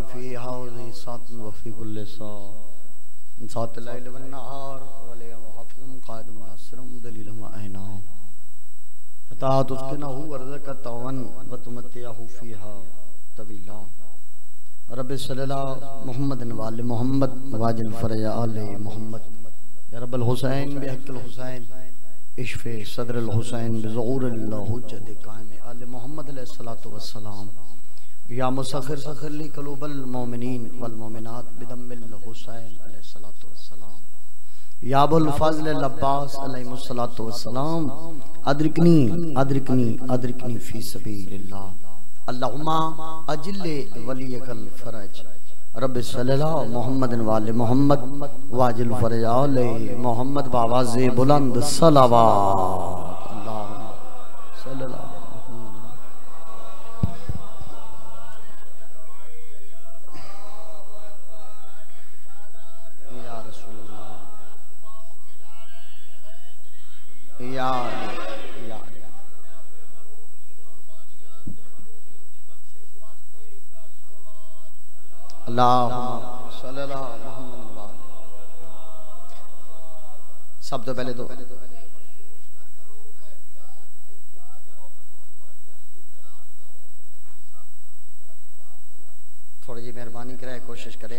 फी housie सातन व फी कुल्ले सात लैल व नहार वले मुहफ़िज़ुम क़ाइदुम नासिरुम दलीलुम व ऐनाम अता तुस्किनहु वर्ज़क़तवन व तुमत्तिअहु फ़ीहा तवीला रब्बि सल्लल्लाहु मुहम्मदिन व आले मुहम्मद वाजिल फ़रज आले मुहम्मद या रब्बल हुसैन बिहक़्क़िल हुसैन इश्फ़े सदरिल हुसैन बिज़ुहूरिल हुज्जत क़ाइम आले मुहम्मद अलैहिस्सलातु वस्सलाम या मुसख़िर सख़िर ली क़ुलूबल मोमिनीन वल मोमिनात बिदम्मिल हुसैन अलैहिस्सलातु वस्सलाम या अबुल फ़ज़्ल अल अब्बास अलैहिस्सलातु वस्सलाम अद्रिकनी अद्रिकनी अद्रिकनी फ़ी सबीलिल्लाह अल्लाहुम्मा अजिल्ले वलियकल फ़रज रब्बि सल्लल्लाहु मुहम्मदिन व आले मुहम्मद वाजिल फ़रज आले मुहम्मद बावाज़े बुलंद सलावत अल्लाहुम्मा सल्लल्लाहु या रसूलल्लाह या अल्लाहुम्मा सल्लल्लाहु मुहम्मद व आले। सब तो पहले तो थोड़ी जी मेहरबानी करे कोशिश करे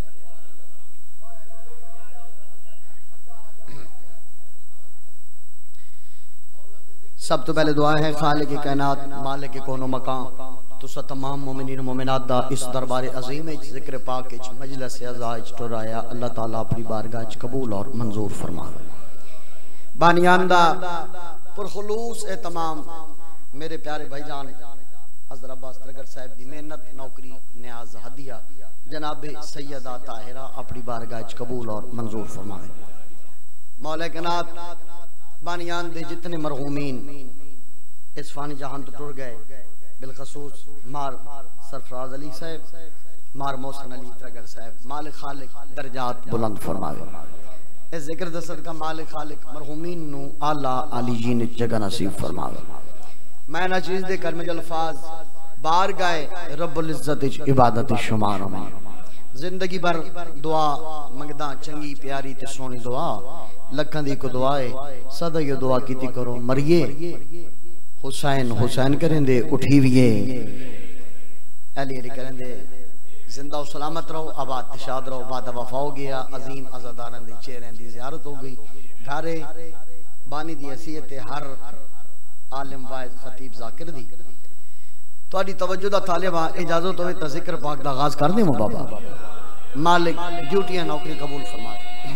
सब तो पहले दुआ है खालिक कायनात मालिक कोनो मकाम तुसा तमाम मोमिनीन मोमिनात दा इस दरबार अजीम विच जिक्र पाक विच मजलिस अज़ा विच टुराया अल्लाह ताला अपनी बारगाह च कबूल और मंजूर फरमावे। बानियान दा पुरखुलूस एहतमाम मेरे प्यारे भाईजान हज़रत अब्बास तरगर साहब दी मेहनत नौकरी न्याज हदिया जनाब सैयदा ताहिरा अपनी बारगाह च कबूल और मंजूर फरमावे। मौला कायनात बानियान दे जितने मरहूमीन इस फानी जहान तो टुर गए बिलखसूस मार सरफराज अली साहब मार मोहसिन अली तरगर साहब मालिक खालिक दर्जात बुलंद फरमावे। इस जिक्र दा सदका मालिक खालिक मरहूमीन नु आला अलीयीन जगह नसीब फरमावे। मैं ना चीज दे कर में अल्फाज बार गाए रब्बुल इज्जत विच इबादत शुमार में जिंदगी भर दुआ मंगदा चंगी प्यारी ते सोहनी दुआ लखां दी को दुआ है सदा ये दुआ कीती करो मरिए हुसैन हुसैन करेंदे उठीविए अली अली करेंदे जिंदा और सलामत रहो आबाद शाद रहो वादा वफा हो गया अजीम अज़ादारन दी चेहरे दी ज़ियारत हो गई घरे बानी दी हैसियत हर आलिम वाइज खतीब जाकिर दी तोड़ी तवज्जो दा तालिबा इजाजत होवे ता जिक्र पाक दा आगाज कर देमो बाबा मालिक ड्यूटियां नौकरी कबूल फरमा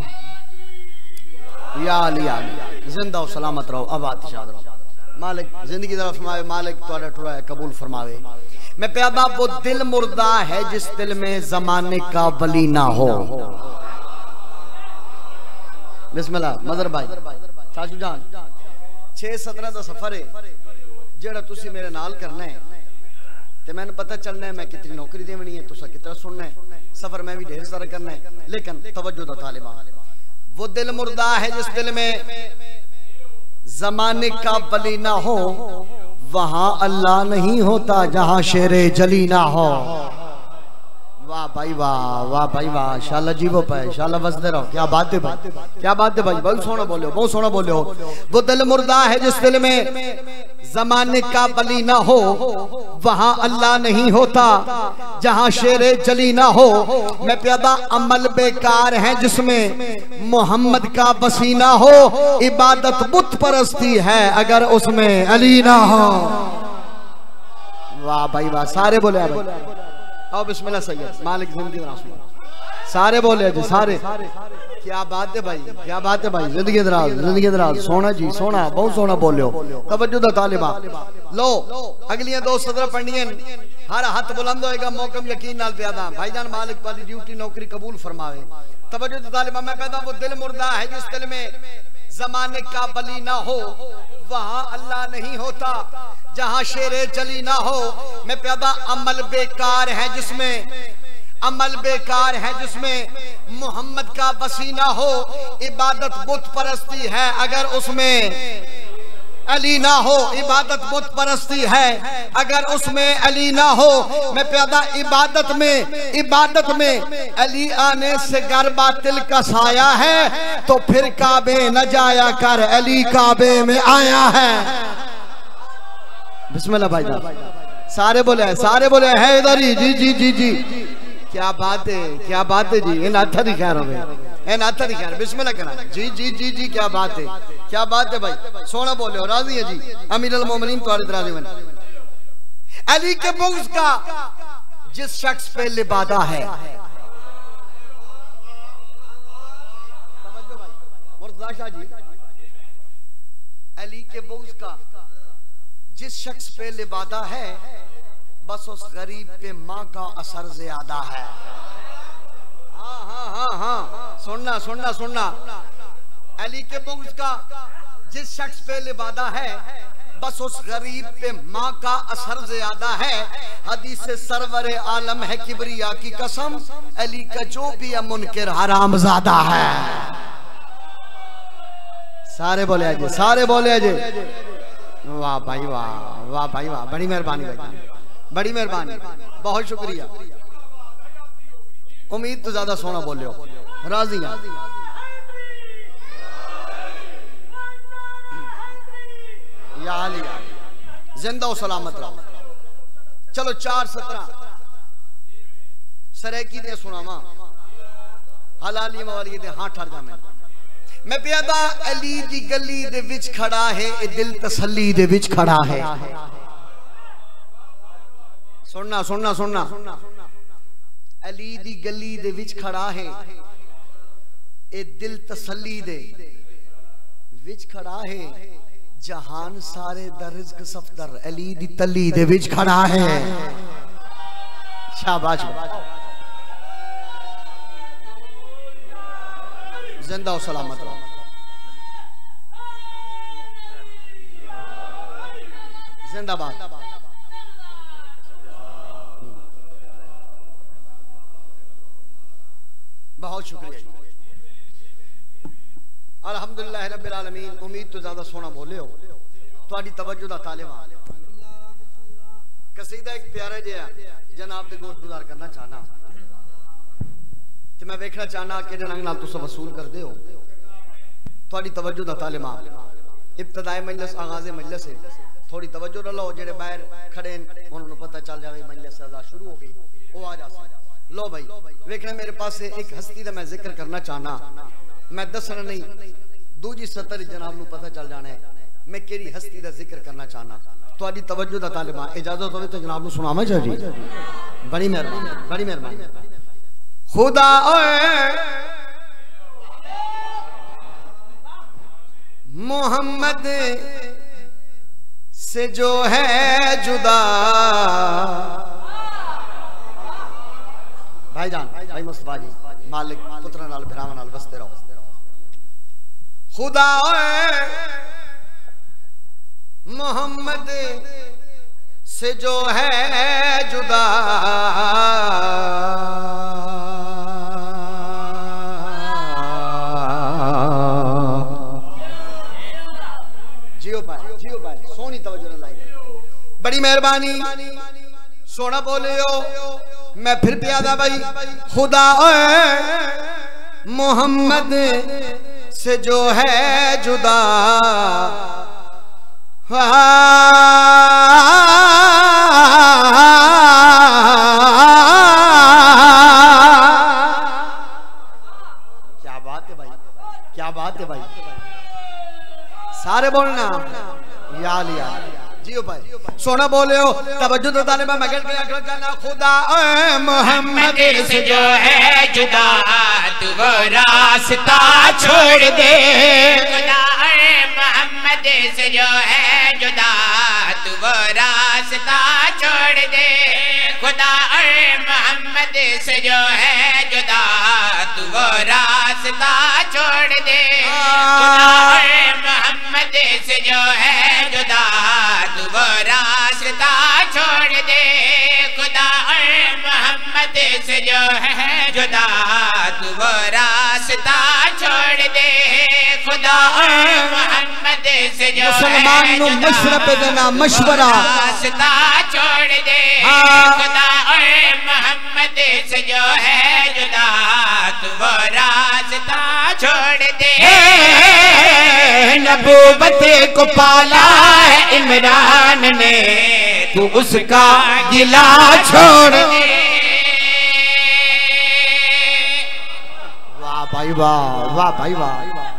या अली जिंदा और सलामत रहो आबाद शाद रहो मालिक जिंदगी दा फरमावे मालिक तोड़ा टुरा कबूल फरमावे। मैं प्यादा वो दिल मुर्दा है जिस दिल में जमाने का वली ना हो। बिस्मिल्लाह मदर भाई चाचू जान 6-17 दा सफर है जेड़ा तुसी मेरे नाल करना है ते मैंने पता चलना है मैं कितनी नौकरी देवनी है तुसा कितना सुनना है सफर में भी ढेर सारा करना है लेकिन तवज्जो दा तालिबा वो दिल मुर्दा है जिस दिल में जमाने का वली ना हो वहां अल्लाह नहीं होता जहां शेरे जली ना हो। वाह भाई वाह भाई वाह शाला जीवो पे शाला बसते रहो क्या बात है भाई क्या बात है भाई बहुत सोना बोले हो। वो दिल मुर्दा है जिस दिल में जमाने का वली ना हो वहां अल्लाह नहीं होता जहां शेरे जली ना हो। मैं प्यादा अमल बेकार है जिसमें मोहम्मद का बसीना हो इबादत बुत परस्ती है अगर उसमें अली ना हो। वाह भाई वाह सारे बोले आओ बिस्मिल्लाह सैयद मालिक जिंदगी दराज सारे बोले जी सारे क्या बात है भाई क्या बात है भाई जिंदगी दराज सोना जी सोना बहुत सोना बोलियो तवज्जो दा तालिबा लो अगलियां दो सदर पढ़नियां हर हाथ बुलंद होएगा मौकम यकीन नाल प्यादा भाईजान मालिक वाली ड्यूटी नौकरी कबूल फरमावे। तवज्जो दा तालिबा मैं पैदा वो दिल मुर्दा है जिस दिल में जमाने का वली ना हो वहां अल्लाह नहीं होता जहां शेरे जली ना हो। मैं प्यादा अमल बेकार है जिसमें मोहम्मद का बसीना हो इबादत बुत परस्ती है अगर उसमें अली ना हो इबादत बुत परस्ती है, अगर उसमें अली ना हो मैं प्यादा इबादत में अली आने से घर बातिल का साया है, तो फिर काबे न जाया कर अली काबे में आया है। बिस्मिल्लाह भाई सारे बोले है इधर ही जी जी जी जी। क्या बात है जी, इन अच्छा दिखा रहे हैं बिस्मिल्लाह करा जी जी जी जी। क्या बात है भाई, सोना बोले हो, राजी है जी। अमीर अल मोमिनीन तुम्हारे राजी बन। अली के बुग़्ज़ का जिस शख्स पे लिबादा है, अली के बुग़्ज़ का जिस शख्स पे लिबादा है, बस उस गरीब पे माँ का असर ज्यादा है। हाँ सुनना अली के बुग़्ज़ का जिस शख्स पे लिबादा है, बस उस गरीब पे माँ का असर ज्यादा है। हदीस सरवर आलम है किबरिया की कसम, अली का जो भी है मुनकिर हराम ज्यादा है। सारे बोले अजय वाह भाई वाह भाई वाह, बड़ी मेहरबानी भाई, बड़ी मेहरबानी, बहुत शुक्रिया। उम्मीद तो ज्यादा सोना बोले हो, राजी हैं। या आलिया जिंदा और सलामत रहो। चलो 4:17 सरेकी दे सुनावा हलाली मवाली दे हाँ ठर जा। मैं प्यादा अली दी गली दे विच खड़ा है, ए दिल तसल्ली दे विच खड़ा है। सुनना अली दी गली दे विच खड़ा है, ए दिल तसल्ली दे विच खड़ा है। जहान सारे दर रिज़्क़ सफदर, अली दी तली दे विच खड़ा है। शाबाश, जिंदा और सलामत रहो। जिंदाबाद। बहुत शुक्रिया जी, अल्हम्दुलिल्लाह रब्बिल आलमीन। उम्मीद तो ज्यादा सोना बोले हो, थोड़ी तवज्जो दा तालिबा। कसीदा एक प्यारा जिहा जनाब दे गोश्त गुजार करना चाहना, मैं वेखना चाहना कि रंग नाल तुस वसूल कर दे हो। थोड़ी तवज्जो दा तालिबा। इब्तदाए मजलिस आगाज़े मजलिस है, थोड़ी तवज्जो लो। जेड़े बाहर खड़े उन्होंने पता चल जाए मजलिस शुरू हो गई, वो आ जा। लो भाई वेखना मेरे पास एक हस्ती दा मैं जिक्र करना चाहना, मैं दसना नहीं, दूजी सतर जनाब नू पता चल जाना है मैं केड़ी हस्ती दा जिक्र करना चाहना। थोड़ी तवज्जो दा तालिबा। इजाजत हो तो जनाब नू सुनावा जी। बड़ी मेहरबानी। खुदा मोहम्मद से जो है जुदा, भाईजान भाई मुस्तफा जी मालिक पुत्र नाल भरावां नाल बसते रहो। खुदा मोहम्मद से जो है जुदा, जियो भाई सोनी तवज्जो लाई, बड़ी मेहरबानी। सोना बोले हो, मैं फिर प्यादा भाई। खुदा मोहम्मद से जो है जुदा, क्या बात है भाई। सारे बोलना या लिया जियो भाई। सोना बोले हो तवज्जो तो ताने मैं मगर के अगर जाना। खुदा मोहम्मद से जो है जुदा, तू वो रास्ता छोड़ दे। खुदा मोहम्मद से जो है जुदा, तू वो रास्ता छोड़ दे। खुदा मोहम्मद से जो है जुदा, तू वो रास्ता छोड़ दे। खुदा मोहम्मद से जो है जुदा, तू वो रास्ता छोड़ दे। खुदा मोहम्मद से जो है जुदा, तू वो रास्ता छोड़ दे। खुदा मोहम्मद से जो मुसलमान नु मशरब देना मशवरा रास्ता छोड़ दे खुदा और मोहम्मद से जो है जुदा तू वो रास्ता छोड़ दे नबूवत को पाला है इमरान ने तू उसका गिला छोड़ दे। वाह भाई वाह, वाह भाई वाह,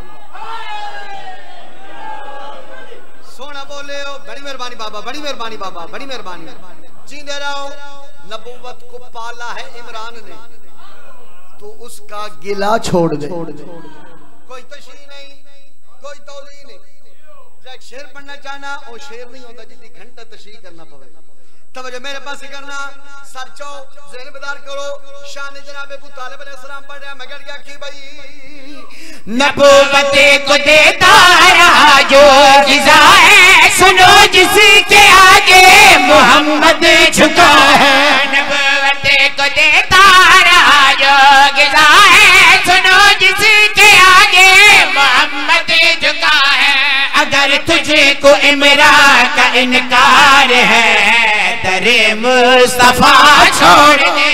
सोना बोले हो। बड़ी मेहरबानी बाबा, बड़ी मेहरबानी बाबा, बड़ी मेहरबानी। जींदे रहो। नबूवत को पाला है इमरान ने तो उसका गिला छोड़ दे। कोई तशरीह नहीं, कोई तौज़ीह नहीं। एक शेर पढ़ना चाहना और शेर नहीं होता जितनी घंटा तशरीह करना पवे। तवज्जो मेरे पास करना, सचो ज़हन बेदार करो। शान जनाब अबू तालिब अलैहिस्सलाम पढ़ रहा, मैं क्या की भाई नबूवत को देता रहा जो गिज़ा है सुनो जिसके आगे मोहम्मद झुका है। नबूवत को देता रहा जो गिज़ा है सुनो जिसके आगे मोहम्मद झुका है। अगर तुझे को इमरान का इनकार है दरे मुस्तफा छोड़ दे।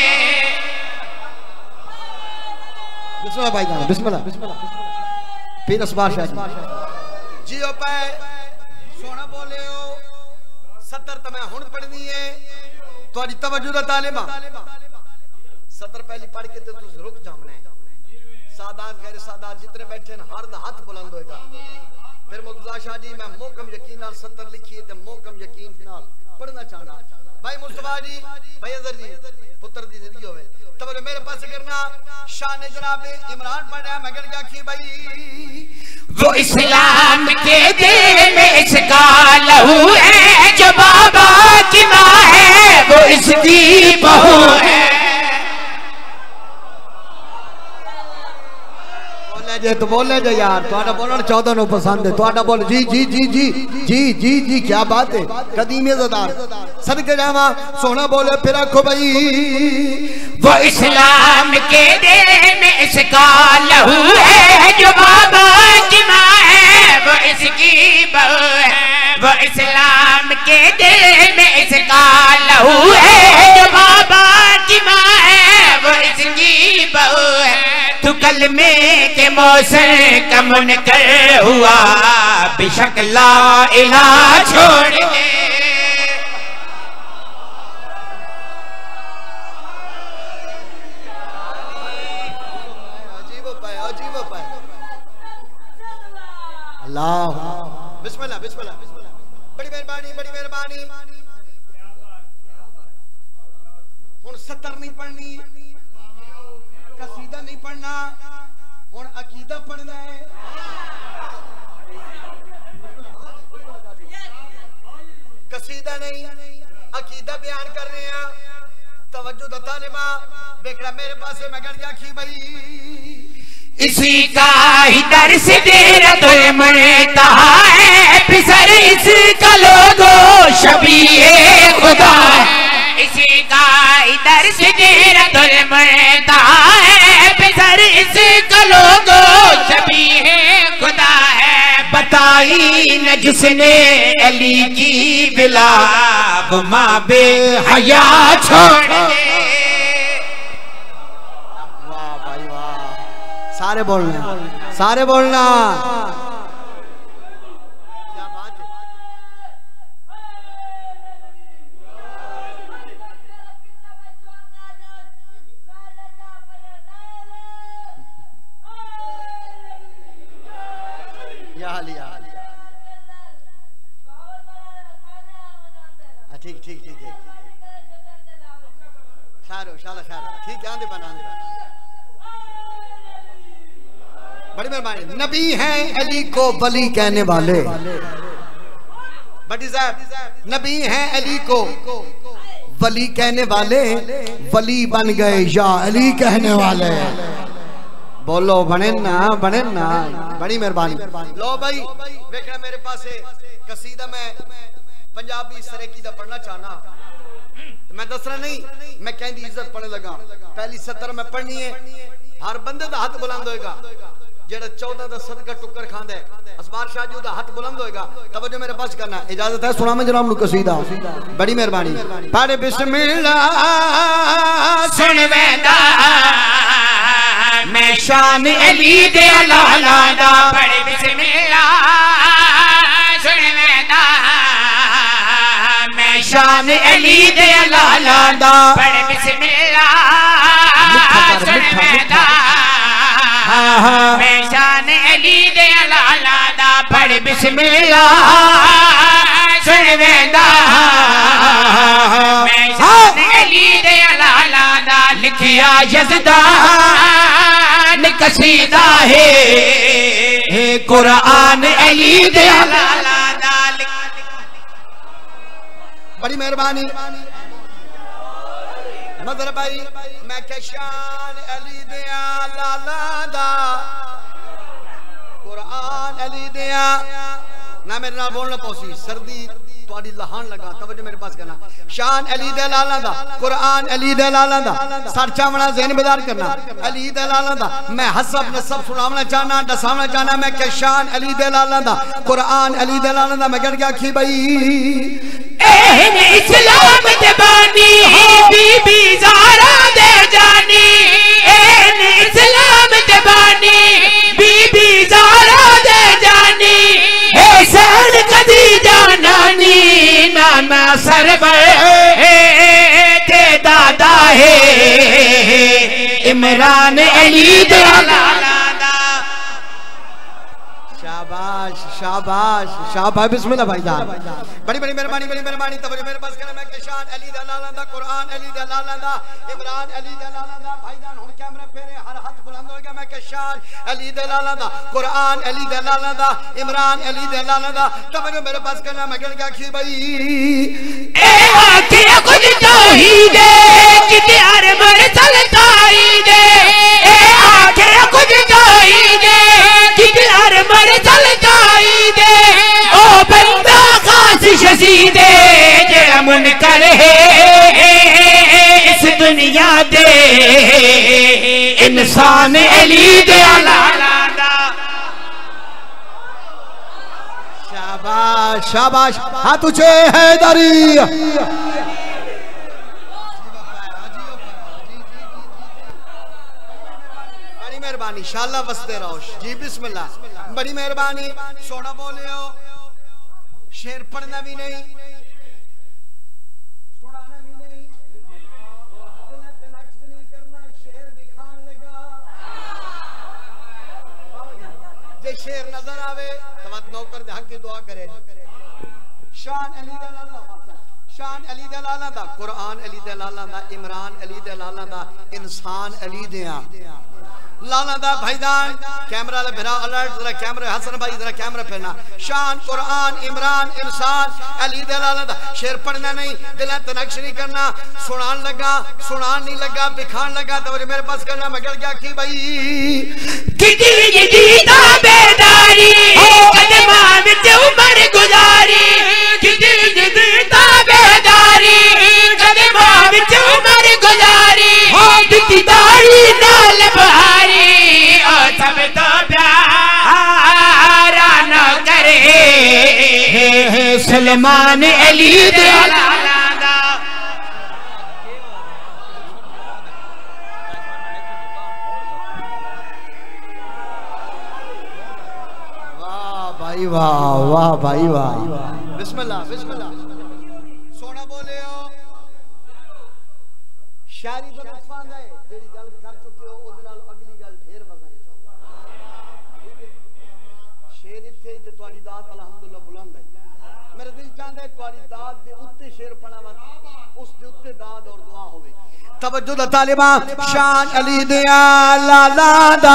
बिस्मिल्लाह भाई जान, बिस्मिल्लाह बिस्मिल्लाह। पीर असबार शाह जियो पे सोना बोले हो। 70 तो मैं हुन पढ़नी है थोड़ी तवज्जो दा तालिबा। 70 पहली पढ़ के तो तू रुक जामना है। सादात गैर सादात जितने बैठे हैं हर दा हाथ बुलंद होएगा। फिर मुर्तजा शाह जी मैं मोकम यकीन नाल 70 लिखी है ते मोकम यकीन नाल पढ़ना चाहना। भाई मुस्तफा जी, भाई अजहर जी पुत्र दी जिंदगी होवे। तब मेरे पास करना शान जनाब इमरान पढ़ रहा, मैं क्या की भाई वो इस्लाम के दिल में इसका लहू है जो बाबा की माँ है वो इसकी बहू है। जे तो बोले जे यार तुहाडा बोलण 14 नु पसंद है। तुहाडा बोल जी जी जी जी जी जी जी क्या बात है। कदीम ज़दार सदके जावा सोना बोले फिर आखो भाई वो इस्लाम के दिल में इसका लहू है जो बाबा की माँ है वो इसकी बहू है। वो इस्लाम के दिल में इसका लहू है जो बाबा की माँ है वो इसकी बहू है। तू कलमे के मौसम का मुनकर हुआ बेशक ला इलाहा छोड़ दे। अजीब पाए, अजीब पाए। अल्लाह बिस्मिल्लाह बिस्मिल्लाह बिस्मिल्लाह। बड़ी मेहरबानी, बड़ी मेहरबानी। हुन 70 नहीं पढ़नी, कसीदा नहीं पढ़ना, हुन अकीदा पढ़ना है। कसीदा नहीं अकीदा बयान कर रहे हैं। तवज्जो दा तालिबा बेकड़ा मेरे पास है, मैं क्या की भाई इसी का ही दर्स तेरा तो मरता है फिसर इसका लोगो शबीए खुदा है। इसी का ही दर्स तेरा तो मरता है फिसर इसका लोगो शबीए खुदा है। बताई न जिसने अली की बिला माँ बे हया छोड़ दे। सारे बोलना, सारे बोलना। क्या बात है। ठीक ठीक ठीक है। शारो शाला शारो ठीक है। आंदे बना दे। बड़ी मेहरबानी। नबी हैं अली को वली कहने वाले। बड़ी साहब नबी हैं अली को वली कहने वाले वली बन गए या अली कहने वाले। बोलो बने ना, बने ना। बड़ी मेहरबानी। लो भाई देखना मेरे पास है कसीदा में पंजाबी सरेकी दा पढ़ना चाहना। मैं दसना नहीं, मैं कहती इज्जत पढ़ने लगा। पहली 70 में पढ़नी है, हर बंदे दा हाथ बुलंद होएगा। जेड़ा 14 दा सदका टुकर खांदा है असबार शाह जी दा हाथ बुलंद होएगा तवज्जो मेरे पास करना इजाजत है सुना मैं जनाब नु कसीदा बड़ी मेहरबानी पढ़ बिस्मिल्लाह सुन वेंदा मैं शान अली दे लाला दा पढ़ बिस्मिल्लाह सुन वेंदा मैं शान अली दे लाला दा पढ़ बिस्मिल्लाह सुन वेंदा मैं शान अली दे लाला दा पढ़ बिस्मिल्लाह सुन वेंदा मैं शान अली दे लाला दा लिखिया यज़दान कसीदा है कुरान अली दे लाला दा बड़ी मेहरबानी मदर भाई मैं के शान अली दे लाला दा कुरान अली दे ना मेरे नाल बोलना पौसी सर्दी तुम्हारी लहान लगा तवज्जो मेरे पास करना शान अली दे लाला दा कुरान अली दे लाला दा सर चावना ज़हन बेदार करना अली दे लाला दा मैं हसब नसब सुनावना चाहना दसावना चाहना मैं के शान अली दे लाला दा कुरान अली दे लाला दा मैं गड़ गया की भाई एहने इस्लाम दे बानी बीबी ज़हरा दे जानी एहने इस्लाम दे बानी बीबी ज़हरा दे जानी हुसैन खदीजा नानी नाना सरवर ते दादा है इमरान अली दे लाला दा शाबाश शाबाश शाबाश बिस्मिल्लाह भाईजान बड़ी बड़ी मेहरबानी तवज्जो मेरे पास करना मैं के शान अली दे लाला दा कुरान अली दे लाला दा इमरान अली दे लाला दा भाईजान हुन कैमरा फेरे हर हाथ बुलंद होएगा मैं के शान अली दे लाला दा कुरान अली दे लाला दा इमरान अली दे लाला दा तवज्जो मेरे पास करना मैं गल क्या की भाई ए आके कुछ तौहीद किते अरमर चलताई दे ए आके कुछ तौहीद किते अरमर चलताई दे ओ बंदा खास शसीदे जेड़ा मुनकर है इस दुनिया दे इंसान अली दे लाला दा शाबाश शाबाश हाथ ऊंचे हैदरी बड़ी मेहरबानी इंशाअल्लाह वसते रहो जी बिस्मिल्लाह बड़ी मेहरबानी सोना बोले हो शेर पढ़ना भी नहीं सुनाना भी नहीं करना शेर दिखान लगा जे शेर नजर आवे तो नौकर दे हक की दुआ करे शान अली दे लाला शान अली दे लाला दा कुरान अली दे लाला दा इमरान अली दे लाला दा इंसान अली दे लाला दा भाईजान कैमरा ले मेरा अलर्ट जरा कैमरा हसन भाई जरा कैमरा फेरना शान कुरान इमरान इंसान अली दे लाला दा शेर पढ़ना नहीं दिल तनक्श नहीं करना सुनान नहीं लगा दिखान लगा तो मेरे पास करना मैं गल गया की भाई कितनी ताबेदारी कदमा विच उमर गुजारी कितनी ताबेदारी कदमा विच उमर गुजारी हो दिदारी नाल बहारी ओ सब तो प्यारा न करे सलमान अली दे लाला दा वाह भाई वाह बिस्मिल्लाह सोना बोले हो शायरी दा लुत्फ आंदा है जेड़ी गल कर चुके हो ओदे नाल अगली गल ढेर वजन शेर इत्थे ते तुम्हारी दात अल्हम्दुलिल्लाह बुलंद है मेरा दिल चाहता है तुम्हारी दात दे उत्ते शेर पढ़ावा उस दे उत्ते दाद और दुआ होवे तवज्जो दा तालिबा शान अली दे लाला दा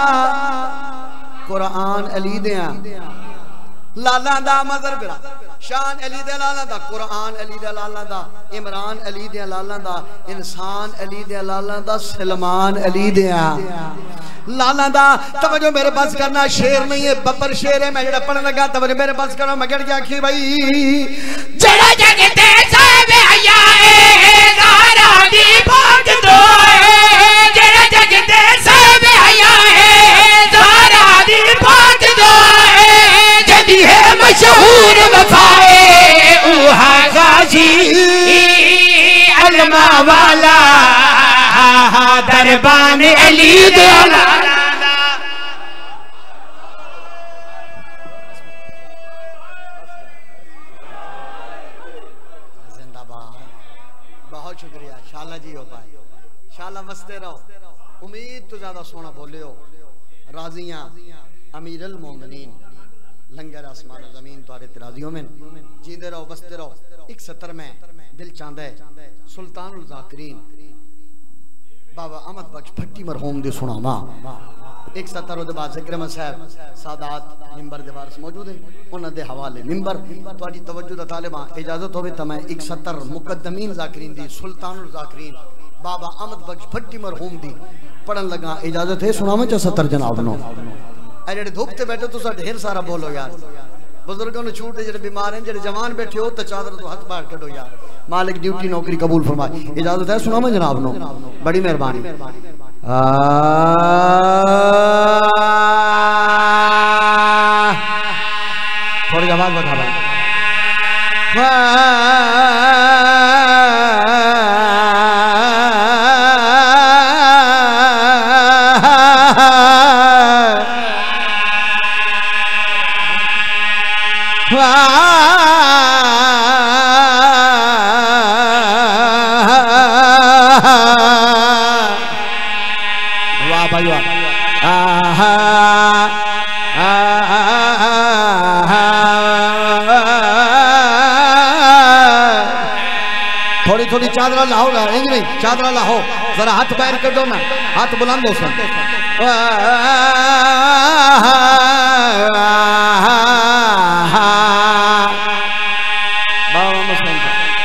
कुरान अली दे लाला दा मजर बिरा शान अली दे लाला दा कुरान अली दे लाला दा इमरान अली दे लाला दा इंसान अली दे लाला दा सलमान अली दे लाला दा तवज्जो मेरे पास करना शेर नहीं है बब्बर शेर है मैं जेड़ा पढ़ने लगा तवज्जो मेरे पास करना मैं गड़ गया कि भाई जड़ा जगते सब आया है ज़हरा दी भाग दो जड़ा जगते सब आया है ज़हरा दरबान अली दे बहुत शुक्रिया शाला जी हो पाए शाला मस्ते रहो उम्मीद तो ज्यादा सोना बोले हो राजियां अमीरुल मोमिनीन लंगर आसमान जमीन तुम्हारे राजियों में जींदे रहो बसते रहो। एक सतर में दिल चांदा है सुल्तानुल ज़ाकिरीन बाबा अहमद बख्श भट्टी मरहूम दे सुनावा एक सतर उहदे बाद ज़िक्र अहमद साहब सादात मिंबर दे वारिस मौजूद हैं उन्हां दे हवाले मिंबर तुहाडी तवज्जो दा तालिबां इजाजत होवे तां मैं एक सतर मुकद्दमीन ज़ाकिरीन दी सुल्तानुल ज़ाकिरीन बाबा अहमद बख्श भट्टी मरहूम दी पढ़न लगा इजाजत है सुनावा च सतर जनाब नो जेडे धुप ते बैठे तुसा ढेर सारा बोलो यार बुजुर्गों ने छूट जेडे बीमार हैं जेडे जवान बैठे हो तो चादर तो हाथ बाहर कढो यार मालिक ड्यूटी नौकरी कबूल फरमाए इजाजत है सुनावा जनाब नो बड़ी मेहरबानी थोड़ी आवाज बता भाई वाह भाई वाह थोड़ी थोड़ी चादरा लाओ ना नहीं चादरा लाओ जरा हाथ पैर कर दो ना हाथ बुलंद हो सन बाबा मुस्लिम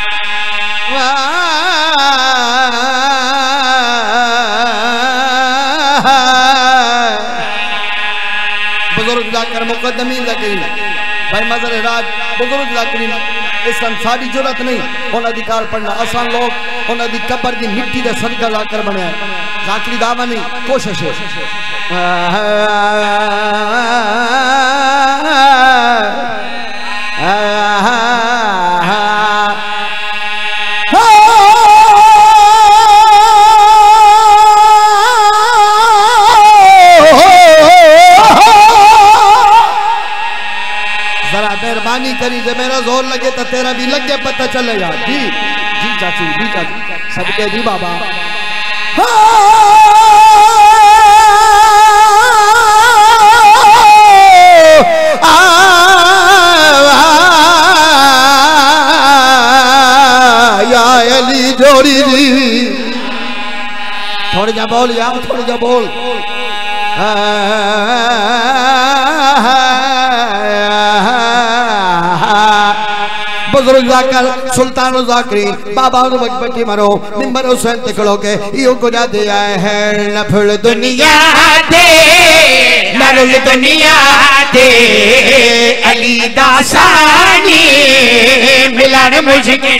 बुजुर्ग जाकर मुकद्दमीन ज़ाकिरीन भाई मज़र राज बुजुर्ग ज़ाकिरीन इस सारी जरूरत नहीं उन्हें अधिकार पढ़ना आसान लोग उन्हें दी कब्र की मिट्टी का सदका जाकर बने ज़ाकिरी दावा नहीं कोशिश है मेहरबानी करी जब मेरा जोर लगे तो तेरा भी लगे पता चलेगा जी जी चाचू सबके जी बाबा या अली जोड़ी जी थोड़ी जा बोल यार थोड़ी जा बोल बुजुर्ग जाकर सुल्तानुल ज़ाकिरीन बाबा भट्टी मरो मिंबर हुसैन ते खड़ो के यो गुजा दे आए हैं नफल दुनिया दे नरुल दुनिया दे अली दासानी मिलन मुश्किल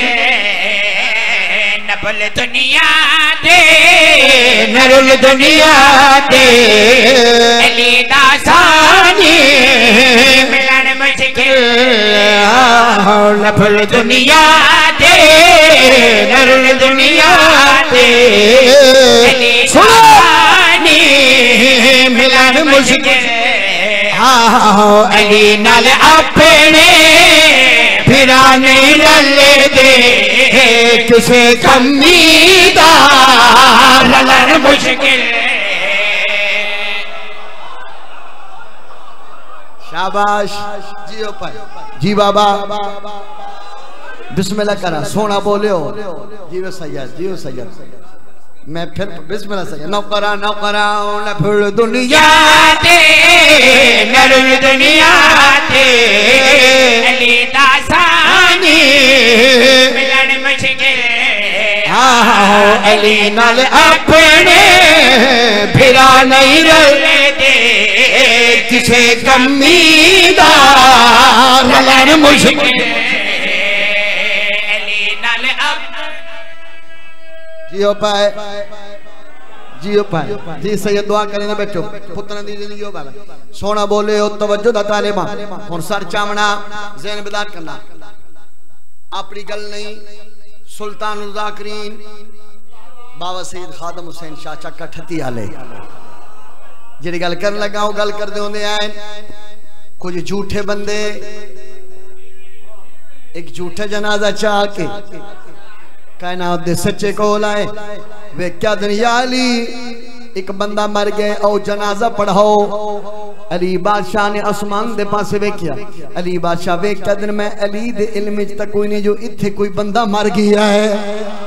नफल दुनिया दे नरुल दुनिया दे अली दासानी मिलन मुश्किल नफल दुनिया दे नरुल दुनिया दे सुनी मिलन मुश्किल अली नाल अपने फिरा नहीं लले दे किसे कमी दा ललन मुश्किल शाबाश जियो पर जी बाबा बिस्मिल्लाह करा सोना बोले हो जीव सैयद मैं फिर बिस्मिल्लाह सैयद नौकरा नफल दुनिया दे नरुल दुनिया दे अली दासानी मिलन मुश्किल अली नाल अपने फिरा नहीं रले दे किसे कमी दा ललन मुश्किल जियो पाए जी सैयद दुआ करें ना बैठो पुत्र दी जिंदगी हो बाबा सोना बोले हो तवज्जो दा तालिबा और सर चावना ज़हन बेदार करना अपनी गल नहीं सुल्तानुल ज़ाकिरीन बाबा सईद खादम हुसैन चाचा कठती आले जी गल कर लगा गल करते होंगे आए कुछ झूठे बंदे एक झूठे जनाजा चाह के कायनात दे सच्चे कोल आए वे क्या दुनिया अली एक बंदा मर गए और जनाजा पढ़ाओ अली बादशाह ने आसमान दे पासे वेख्या अली बादशाह वेख्या दिन मैं अली दे इल्म तक कोई नहीं जो इत्थे कोई बंदा मर गया है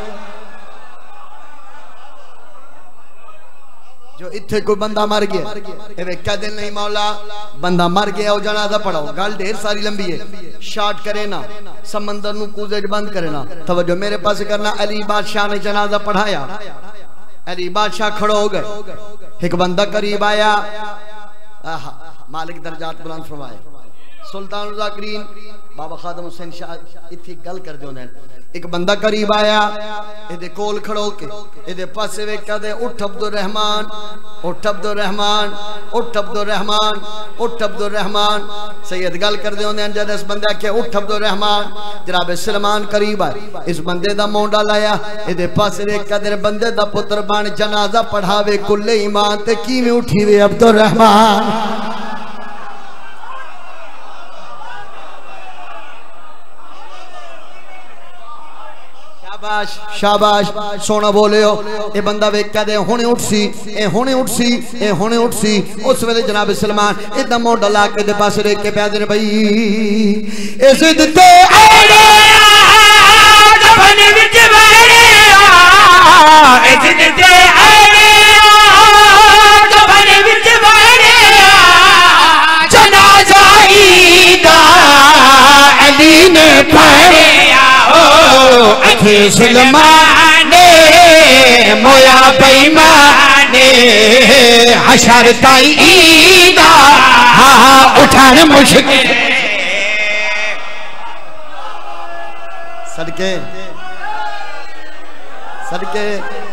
जो इत्थे कोई बंदा मर गया ये वेख्या दिन नहीं मौला बंदा मर गया और जनाजा पढ़ाओ गल ढेर सारी लंबी है शार्ट करे ना समंदर नु कूजे बंद करे ना तवज्जो मेरे पास करना अली बादशाह ने जनाजा पढ़ाया अली बादशाह खड़ो हो गए एक बंदा करीब आया मालिक दर्जात बुलंद फरमाए सुल्तान ज़ाकिरीन बाबा खादम हुसैन शाह इत्थे गल कर दे एक बंदा करीब आया इहदे कोल खड़ो के इहदे पासे वेख्या दे उठ अब्दुल रहमान उठ अब्दुल रहमान उठ अब्दुल रहमान उठ अब्दुल रहमान सैयद गल कर दे होंदे जद इस बंदे आखे उठ अब्दुल रहमान जनाब सलमान करीब आए इस बंदे दा मोंडा लाया इहदे पासे वेख्या दे बंदे दा पुत्र बन जनाजा पढ़ावे कुल्ले ईमान ते किवें उठी वे अब्दुल रहमान शाबाश सोना बोले हो ये बंदा वेख्या दे हुणे उठसी ए हुणे उठसी ए हुणे उठसी उस वेले जनाब सलमान इदा मोंडा ला के दे पासे देख के प्यादे ने भाई इस दिते आड़े दफन विच बड़े इस दिते आड़े दफन विच बड़े जनाजा ईदा अली ने पढ़े अखे सलमाने मोया बेईमाने हशर ताई ईदा हाँ उठान मुश्किल सदके सदके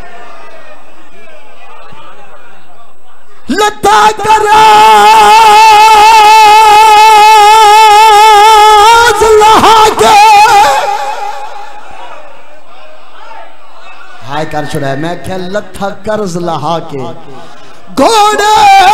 लता करा हाय कर छुड़ा मैं क्या लथा कर्ज लहा के घोड़े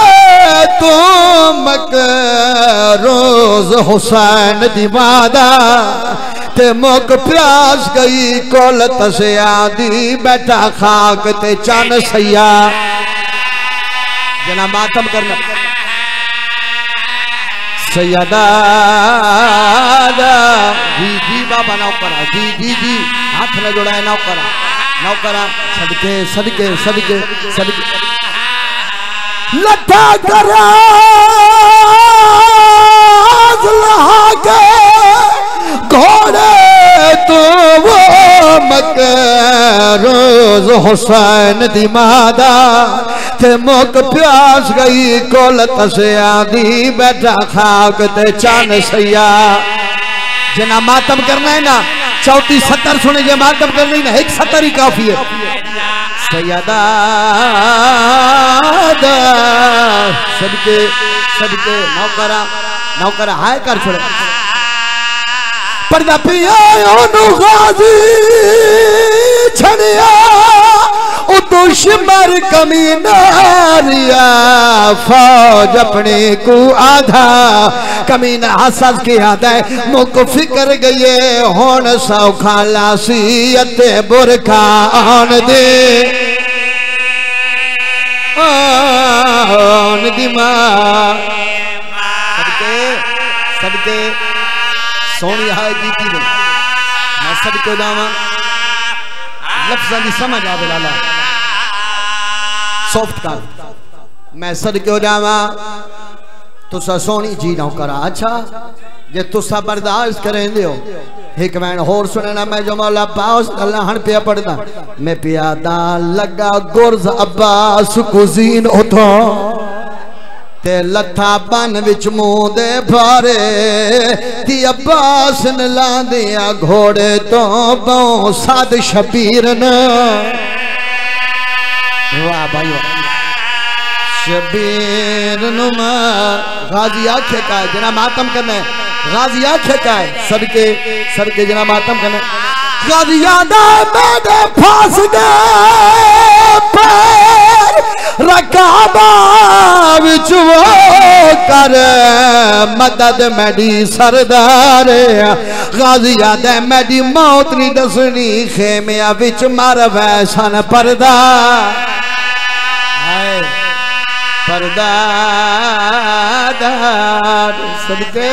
तुम रोज हुसैन दी मादा ते मुक प्यास गई कोल तसिया दी बैठा खाक ते चन सैया जना मातम करना सैयदा जी बाबा नौकरा जी हाथ न जोड़ा है नौकरा नौकरा सदके सदके सदके सदके लटा करा के घोड़े तो वो मक रोज हुसैन दी मादा ते मुक प्यास गई कोल तसिया दी बैठा खाक ते चन सैया जना मातम करना है ना 34-70 सुने जे मातम करनी ना एक 70 ही काफी है सैयदा सदके सदके नौकरा नौकरा हाय कर छोड़े पर्दा पिया ओनु गाजी छड़िया ओ दुश्मन कमीनारिया फौज अपने को आधा कमीना हसद के आदा मुक फिकर गए होन सौखा लासी अते बुरखा आन दे आन दिमाग सदके सदके सोनी हाय कीती ने मैं सदके जावा लफ्ज़ां दी समझ आवे लाला सॉफ्ट कर मैं सदके जावा तुसा सोनी जी ना करा अच्छा जे तुसा बर्दाश्त करें दियो एक मैन होर सुनना मैं जो मौला पास अल्लाह पे पढ़दा मैं प्यादा लगा गुरज अब्बास कुजीन उठो ते लथा बन विच मुंह दे भारे ती अब्बास न लांदिया घोड़े तो बहु साद शबीर न वाह भाई वाह शबीर नुमा गाजी आखे का जना मातम करना है गाजी आखे का है सदके सदके जना मातम करना गाजिया दे मेरे फास गए पैर रकाबा विच वो कर मदद मेरी सरदार गाजिया दे मेरी मौत नहीं दसनी खेमिया विच मर वैसन पर्दा पर्दादार सदके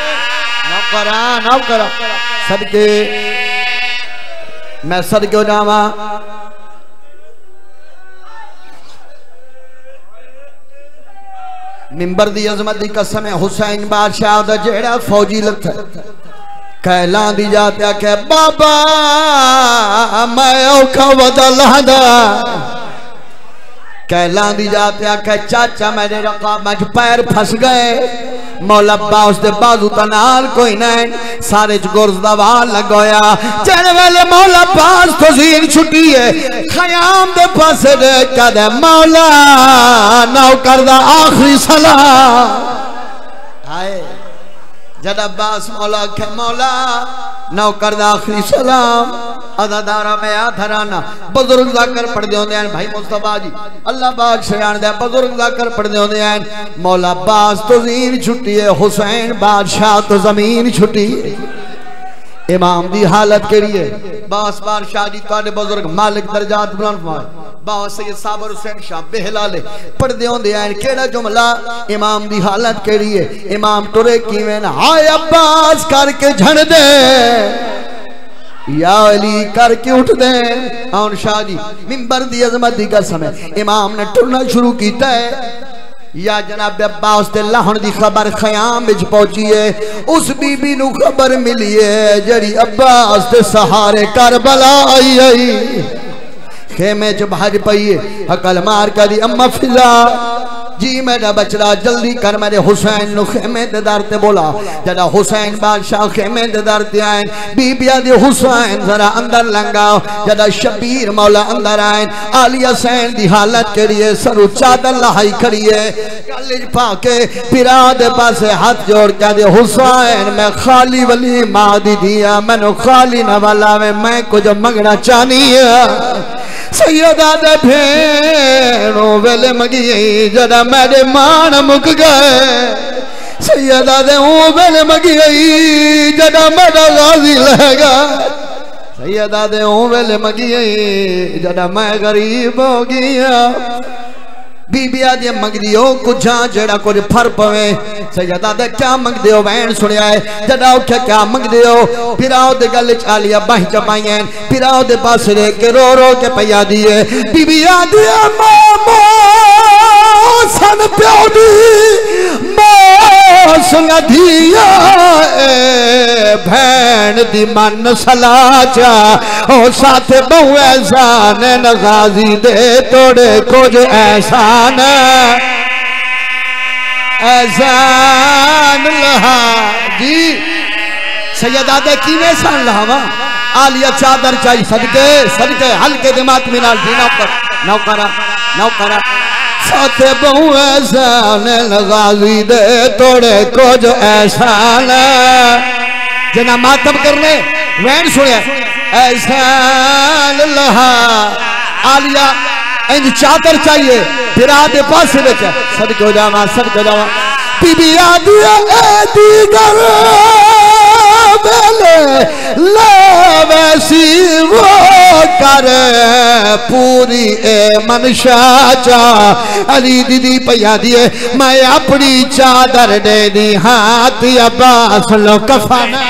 नौकरा सदके मैं सदके जावा मिंबर दी अजमत दी कसम है हुसैन बादशाह दा जेड़ा फौजी लथ कहला दी जाते के बाबा मैं औखा वदलहदा कहला दी जाते आखे चाचा मेरे रकाब में पैर फस गए मौला अब्बास दे बाजू तनाल कोई नहीं सारे च गुर्ज दा वाल लगोया चढ़ वेले मौला अब्बास तो जीन छुट्टी है खयाम दे पासे दे कदे मौला नौकर दा आखिरी सलाम हाय जद अब्बास मौला के मौला नौकर दा आखिरी सलाम अदादारा में आधराना बुजुर्ग जाकर पढ़ दे होंदे हैं भाई मुस्तफा जी अल्लाह पाक शयान दे बुजुर्ग जाकर पढ़ दे होंदे हैं मौला अब्बास तो ज़मीन छुट्टी है हुसैन बादशाह तो जमीन छुट्टी है इमाम दी हालत केड़ी है बास बादशाह जी तुहाडे बुजुर्ग मालिक दर्जात बुलंद फरमाए बास सैयद साबर हुसैन शाह बेहलाले पढ़ दे होंदे हैं केड़ा जुमला इमाम दी हालत केड़ी है इमाम टुरे किवें हाय अब्बास करके झण दे या अली करके उठ दे आउन शाह जी मिंबर दी अजमत दी कसम है इमाम ने टुरना शुरू कीता है या जनाब अब्बास दे लाहण दी खबर खयाम विच पहुंची है उस बीबी नु खबर मिली है जड़ी अब्बास दे सहारे करबला आई आई खेमे च भज पई है हकल मार करी अम्मा फिजा जी मेरा बचड़ा जल्दी कर मेरे हुसैन नु खेमे दे दर ते बोला जदा हुसैन बादशाह खेमे दे दर ते आए बीबिया दे हुसैन जरा अंदर लंगाओ जदा शबीर मौला अंदर आए आलिया सैन दी हालत केड़ी है सरू चादर लहाई खड़ी है गल पाके पिरा दे पासे हाथ जोड़ के दे हुसैन मैं खाली वली मां दी दिया मैनू खाली न वाला मैं कुछ मंगना चाहनी है सैयदा दे भेणो वेले मगी जदा मेरे मान मुक गए सैयदा दे वेले मगी जदा मेरा गाजी लगा सैयदा दे वेले मगी जदा मैं गरीब हो गया बीबिया दी मंगदी हो कुछ जेड़ा कुछ फर पवे सैयदा दे क्या मंगदे हो वैन सुनिया है जदा उठे क्या मंगदे हो फिराओ दे गल चालिया बाही चपाइयां फिराओ दे पास रे के रो के पैया दिए बीबिया दी मामो सन प्यो दी मां सुन दिया भैन दी मन सलाचा ओ साथ बहु एहसान नगाजी दे तोड़े कुछ एहसान एहसान लहा जी सैयदा दे किवें सन लहावा आलिया चादर चाहिए सदके सदके हल्के दिमाग में नाल जी नौकरा साथे बहु एहसान गाजी दे तोड़े कुछ एहसान जना मातम करने वैन सुनिया एहसान लहा आलिया इंज चादर चाहिए फिर आधे पास सदके हो जावा बीबी आदिया दीगर वैसी वो कर पूरी ए मनशा चा अली दीदी पैया दिए मैं अपनी चादर दे दी हाथ अब्बास लो कफाना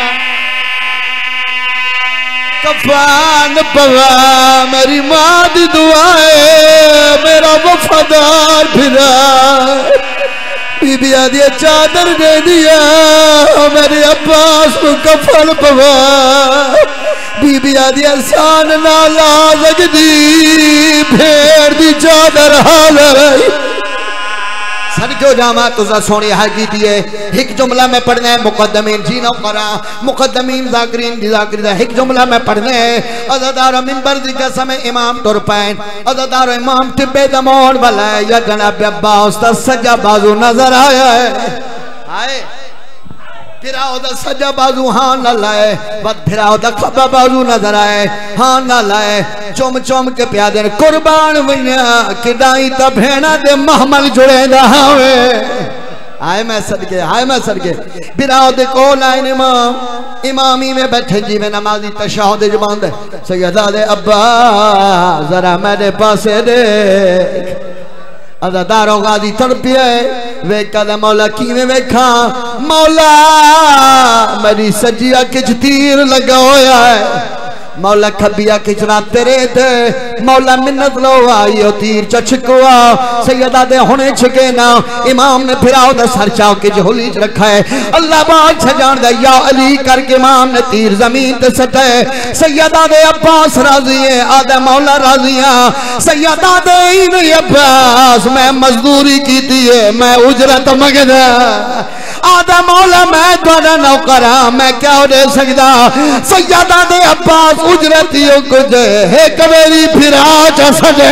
कफान पवा मेरी माँ दी दुआए मेरा वफादार फिरा बीबी आदि चादर दे दिया मेरे अब्बास को कफन पवा बीबी आदि एहसान ना ला सकती भेड़ दी चादर हाल सदके जामा तुझा सोनी है की दिए एक जुमला में पढ़ना है मुकद्दमीन जी ना करा मुकद्दमीन जाकरीन दी जाकरी एक जुमला में पढ़ना है अज़ादार मिंबर दी कसम इमाम तुर पैन अज़ादार इमाम टिब्बे दमोन वाला है या जनाब अब्बास दा सज्जा बाजू नजर आया है हाय फिराओ दा सजा बाजू हाँ ना लाए, बद फिराओ दा खब्बा बाजू नजर आए हाँ ना लाए। चुम चुम के प्यादे कुर्बान वन्या किदाई ता भेणा दे महमल जुड़े दा हावे। आए मैं सदके, आए मैं सदके। फिराओ दे कोल आए इमाम, इमामी में बैठे जी में नमाजी तशहुद जुबान दे सैयदा दे अब्बा जरा मेरे पासे देख। अदादारों गाजी तड़पिए वे कद मौला किवें वेखा, मौला मेरी सजिया किच तीर लगा होया है, मौला खबिया किचना तेरे थे, मौला मिन्नत लो आयो तीर चछकुआ सैयदा दे होने छके ना। इमाम ने फिराओ दा सर चाव के झोली च रखा है, अल्लाह बाग छजान दा या अली करके इमाम ने तीर जमीन ते सटे। सैयदा दे अब्बास राजी है, आदे मौला राजिया। सैयदा दे नहीं अब्बास मैं मजदूरी की थी है, मैं उजरत मंगदा, आदा मौला मैं तुहाडा नौकर हां, मैं क्या दे सकदा। सैयदा दे अब्बास उजरतियों को दे एक मेरी फिरा सजे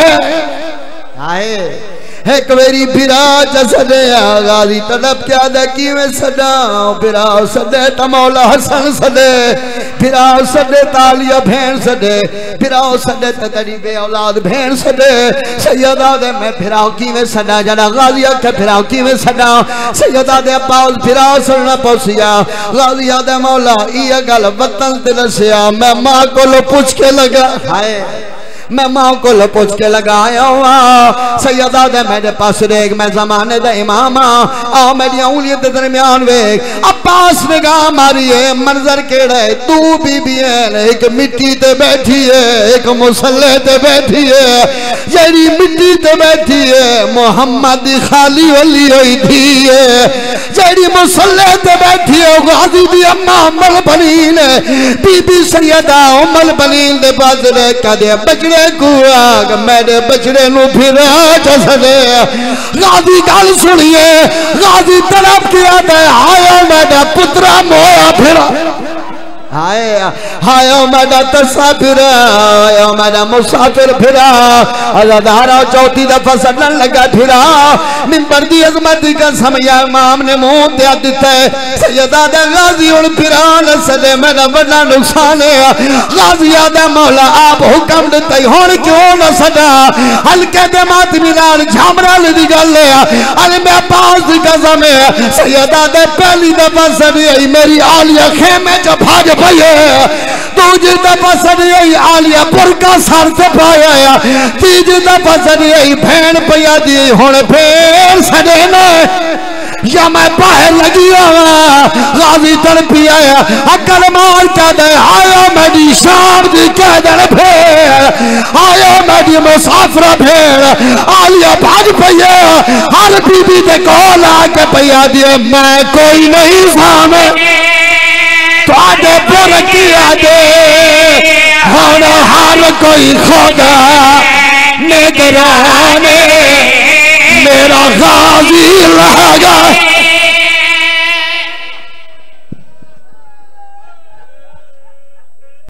आए, एक मेरी फिरा सजे गाजी तड़प क्या दे कि मैं सदा फिरा सदे तमौला हसन सदे, फिरा सदे तालिया भेण सदे, फिरा सदे तड़ी बे औलाद भेण सदे। सैयदा दे मैं फिराओ की में सदा जरा गाजिया के फिराओ की में सदा। सैयदा दे अब्बास फिरा सुनना पहुंचिया, गाजिया दे मौला ये गल वतन ते दसिया, मैं मां को पूछ के लगा हाय, मैं मां को पूछ के लगाया हुआ। सैयदा दे मेरे पास देख, मैं जमाने दा इमाम आ मेरी उंगलियों के दरमियान वेख। अब्बास निगाह मारी है, मंजर केड़ा है, तू बीबी है एक मिट्टी ते बैठी है, एक मुसल्ले ते बैठी है, जेड़ी मिट्टी ते बैठी है मोहम्मद दी खाली वली हुई थी है, जेड़ी मुसल्ले ते बैठी है गाजी दी अम्मा उम्मुल बनीन बीबी सैयदा उम्मुल बनीन दे पास रह कदे बचड़े को मेरे बचड़े नु फिरा चसदे। गाजी गल सुनिए, गाजी तरफ किया दे आया मेरा पुत्रा मोया फिरा, हाय हाय मेरा तसाफिर, आया मेरा मुसाफिर फिरा। अल्लाह चौथी दफा सड़न लगा फिरा, मिंबर दी अजमत का समय इमाम ने मुंह ते दिता है। सैयदा दे गाजी हुन फिरा न सदे, मेरा बड़ा नुकसान है। गाजिया दे मौला आप हुक्म दिता हुन क्यों न सदा, हल्के दे मातमी नाल झामराल दी गल है, अरे मैं पास दी कसम है। सैयदा दे पहली दफा सदी मेरी आलिया खेमे च भाज दूजी दफा सदी आलिया पुरका सर से पाया, तीजी दफा सदी भेड़ पिया दी हुन फेर सदे ने या मैं बाहर लगी गाजी तड़पी आया, अकल मार क्या दे आया मेरी शाम दी कह दे फेर, आया मेरी मुसाफिर भेड़। आलिया भाज पिया, हर बीबी दे कोल आके पिया दिए, मैं कोई नहीं सामे तुहाडे पुर किया दे, हुण हर कोई खुदा निगराने, मेरा गाजी रहेगा